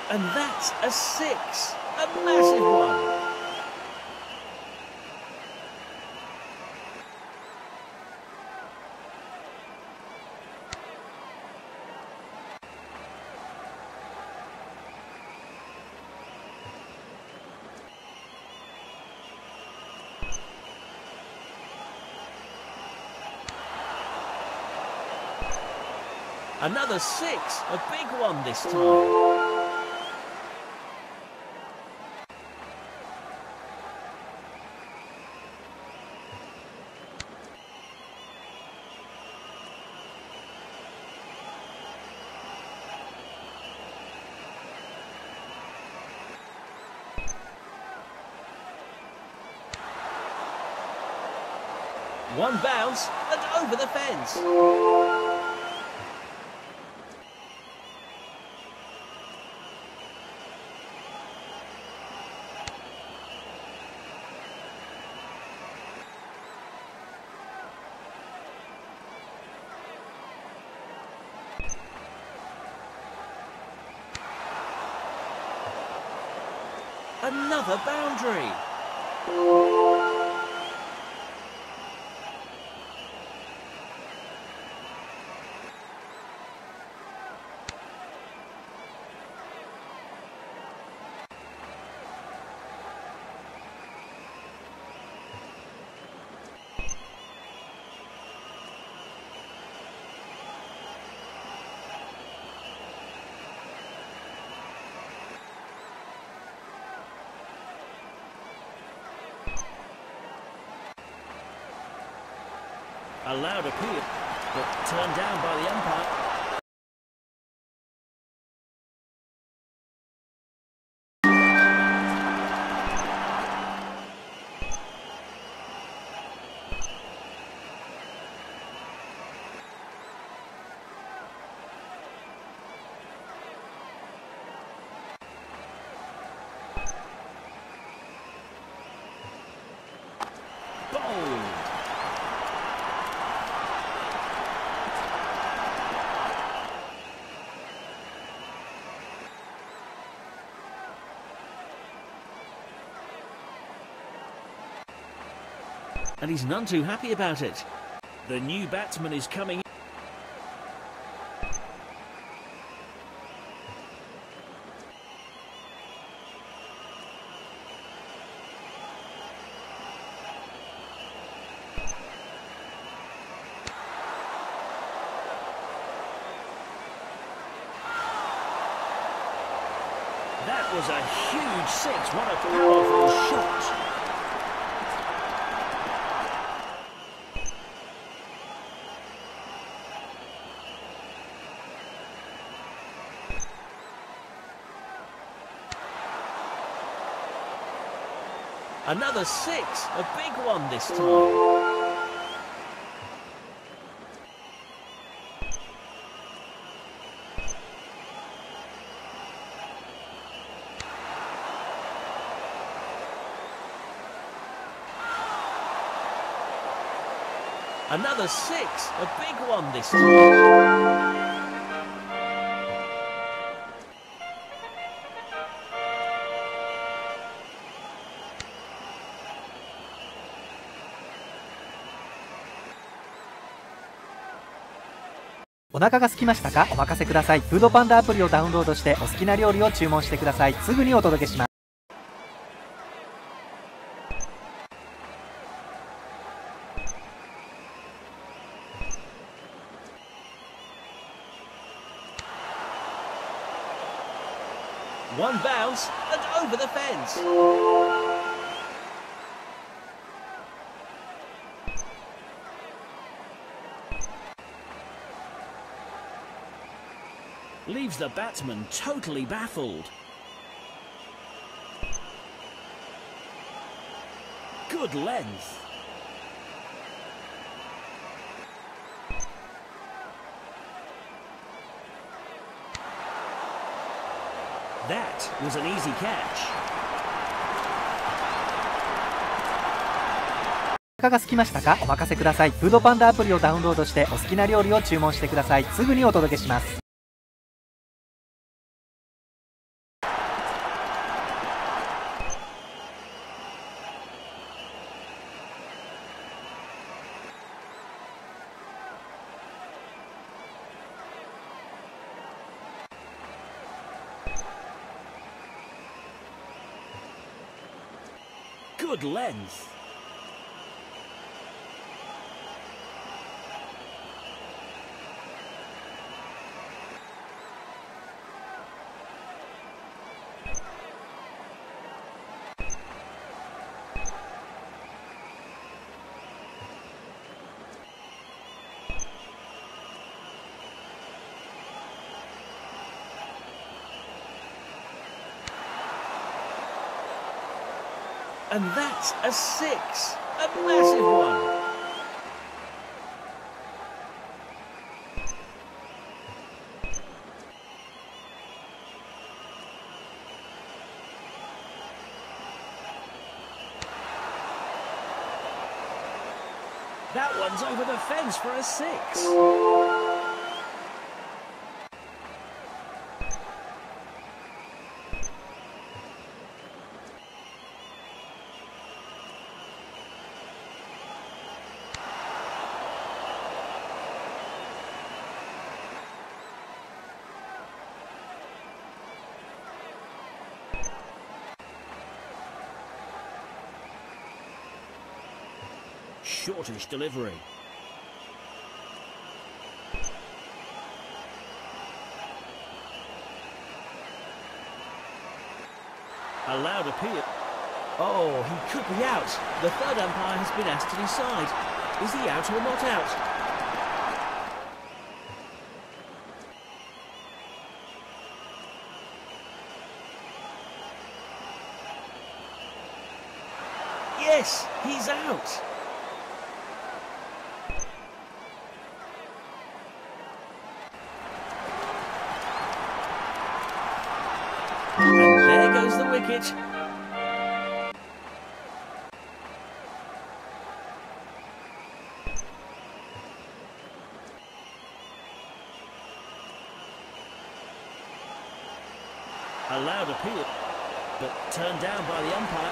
And that's a 6. A massive one. Another 6. A big one this time. One bounce and over the fence. Another boundary. A loud appeal, but turned down by the umpire. Bold. And he's none too happy about it. The new batsman is coming. That was a huge 6. What a powerful shot. Another 6, a big one this time. Another 6, a big one this time. お腹が空きましたか？お任せください。フードパンダアプリをダウンロードしてお好きな料理を注文してください。すぐにお届けします。 One bounce and over the fence. Leaves the batsman totally baffled. Good length. That was an easy catch. お腹が空きましたか？お任せください。フードパンダアプリをダウンロードしてお好きな料理を注文してください。すぐにお届けします。 good length. And that's a 6. A massive one. That one's over the fence for a 6. Shortish delivery. Allowed appeal. Oh, he could be out. The third umpire has been asked to decide. Is he out or not out? Yes, he's out. And there goes the wicket. Allowed appeal, but turned down by the umpire.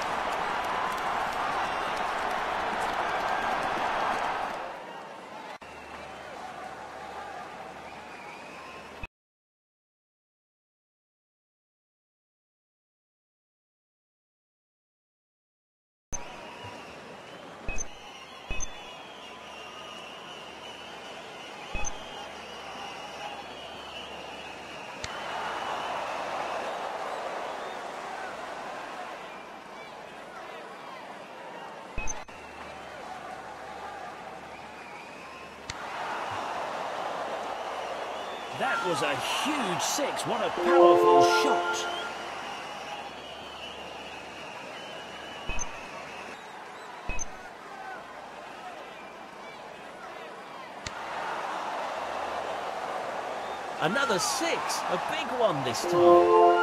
That was a huge 6. What a powerful shot. Another 6. A big one this time.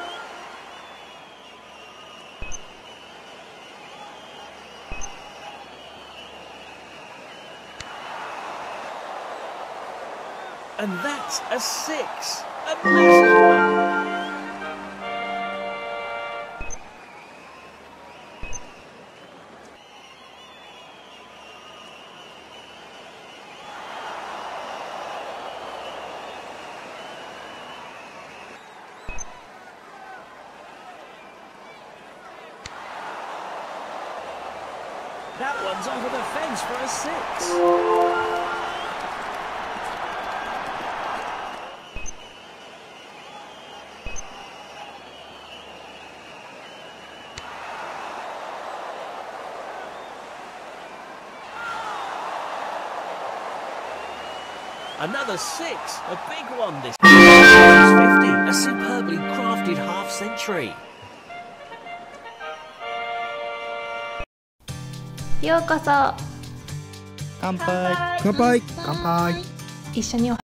And that's a 6. A massive one. That one's over the fence for a 6. Another 6, a big one this time. 50, a superbly crafted half-century. ようこそ。 乾杯。 乾杯。 乾杯。 一緒にお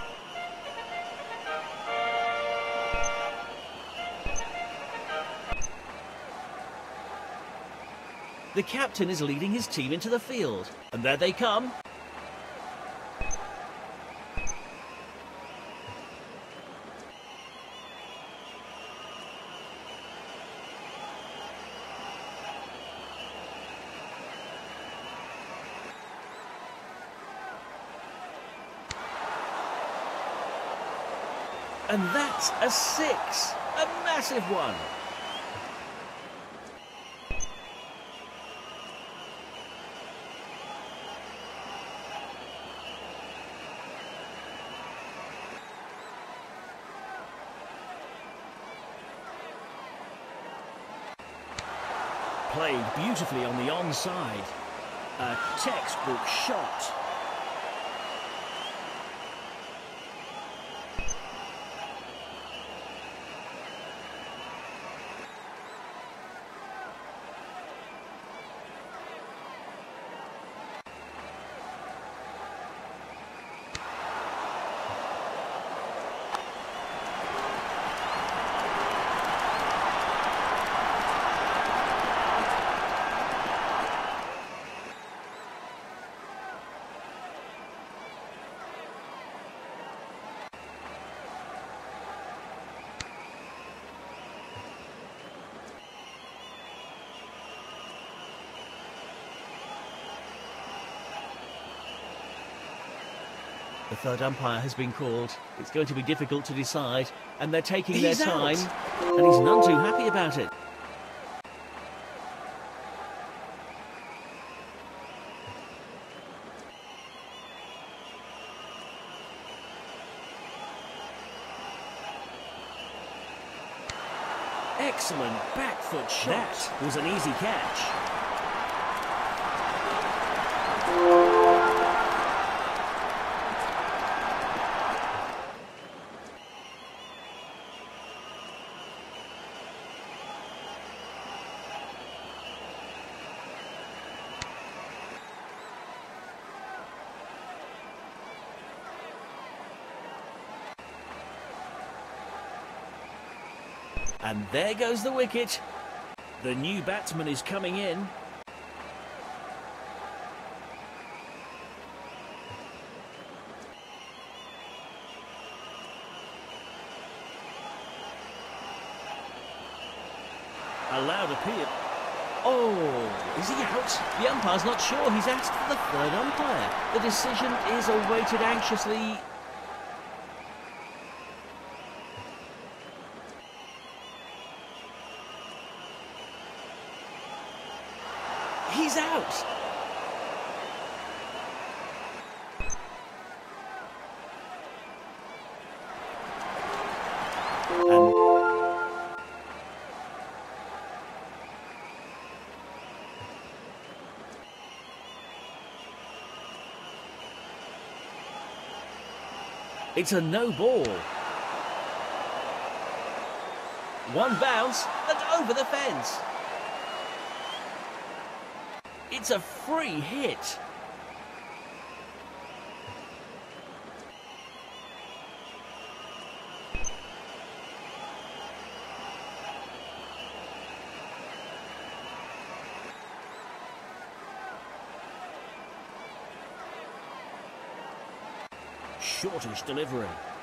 The captain is leading his team into the field. And there they come. And that's a 6. A massive one. Played beautifully on the onside. A textbook shot. The third umpire has been called. It's going to be difficult to decide, and they're taking their time, and he's none too happy about it. Excellent back foot shot. That was an easy catch. And there goes the wicket. The new batsman is coming in. Allowed appeal. Oh, is he out? The umpire's not sure. He's asked for the third umpire. The decision is awaited anxiously. He's out. And it's a no ball. One bounce and over the fence. It's a free hit. Shortish delivery.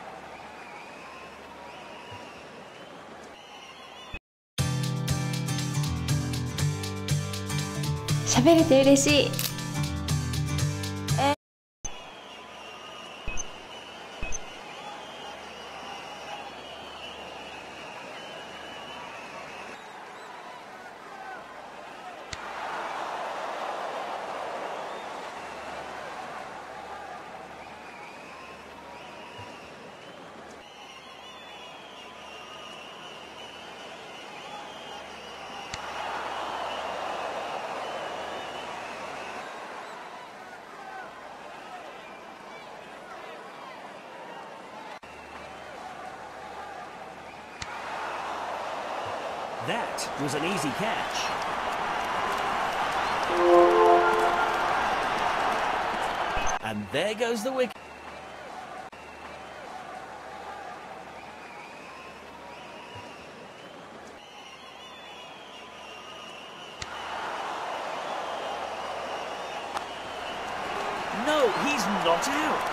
喋れて嬉しい。 That was an easy catch. And there goes the wicket. No, he's not out.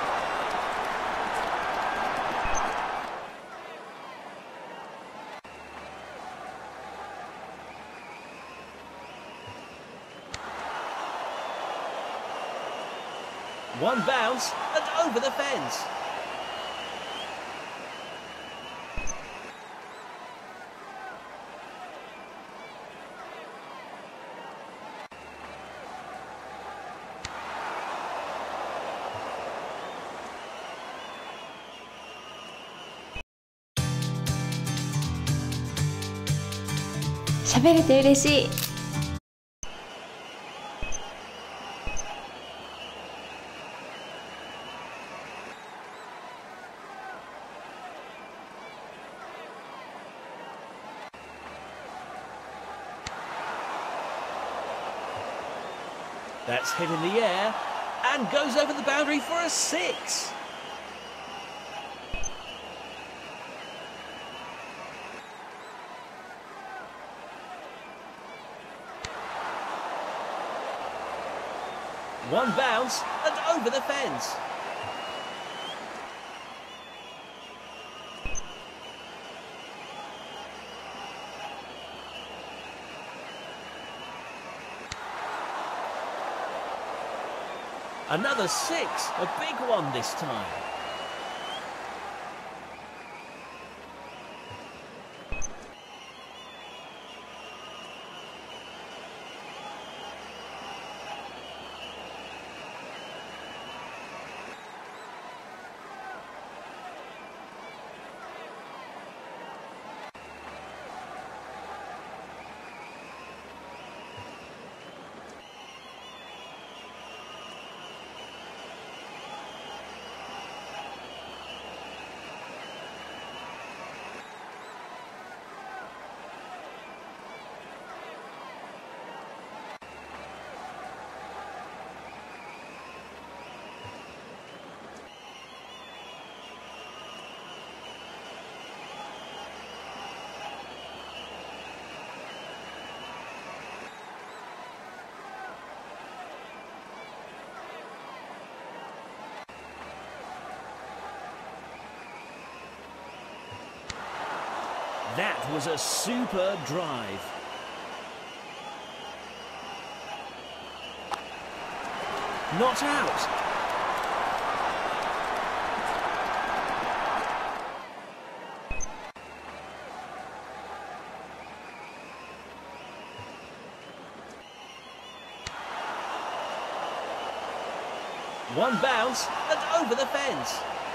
One bounce and over the fence. 喋れて嬉しい。 That's hit in the air and goes over the boundary for a 6. One bounce and over the fence. Another 6, a big one this time. That was a super drive. Not out. One bounce and over the fence.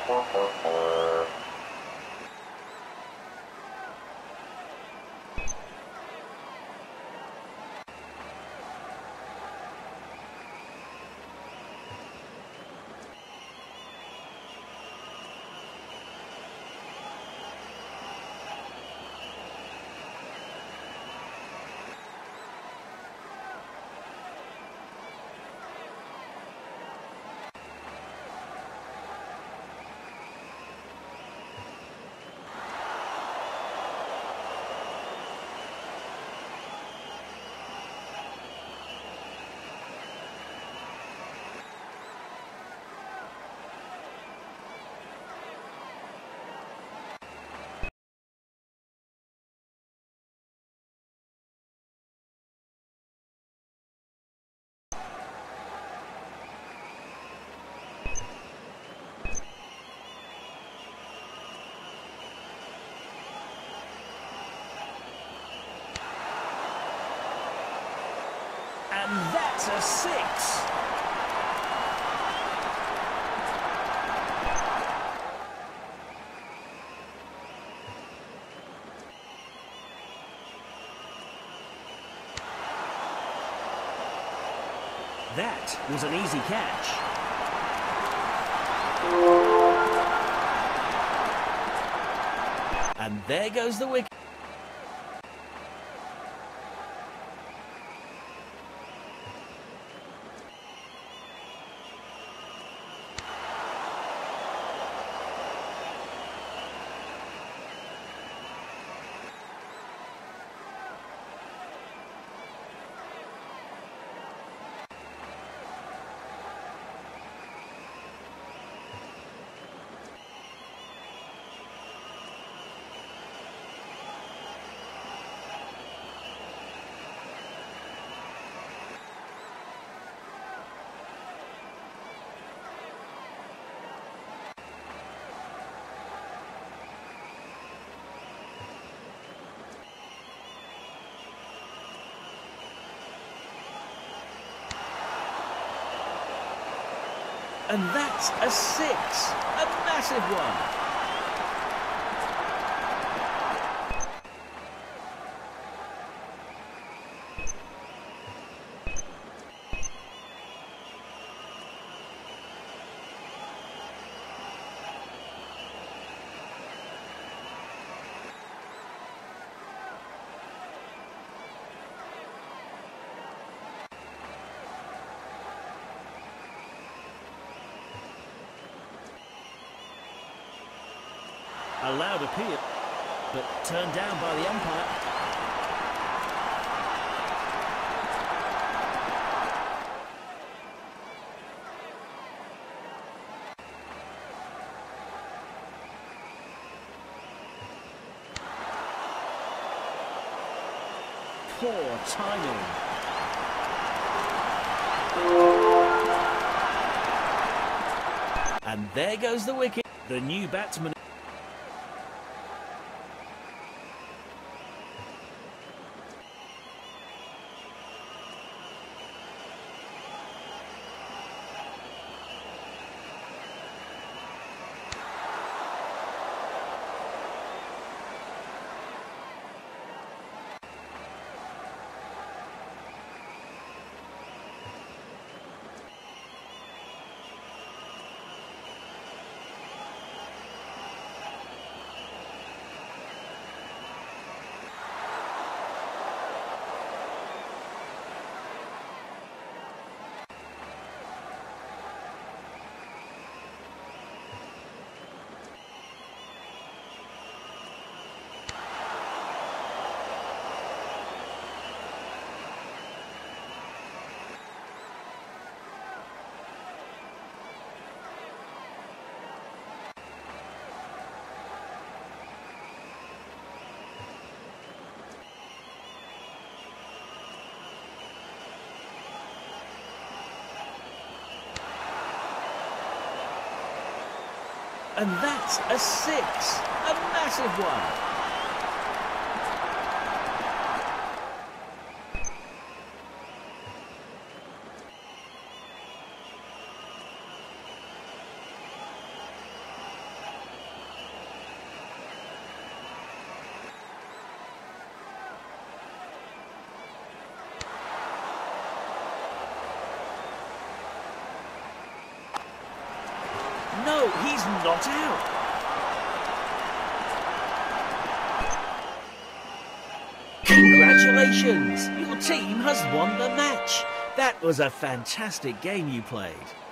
And that's a 6. That was an easy catch. And there goes the wicket. And that's a 6, a massive one. A loud appeal, but turned down by the umpire. Poor timing. And there goes the wicket. The new batsman. And that's a six. A massive one. No, he's not out. Congratulations! Your team has won the match. That was a fantastic game you played.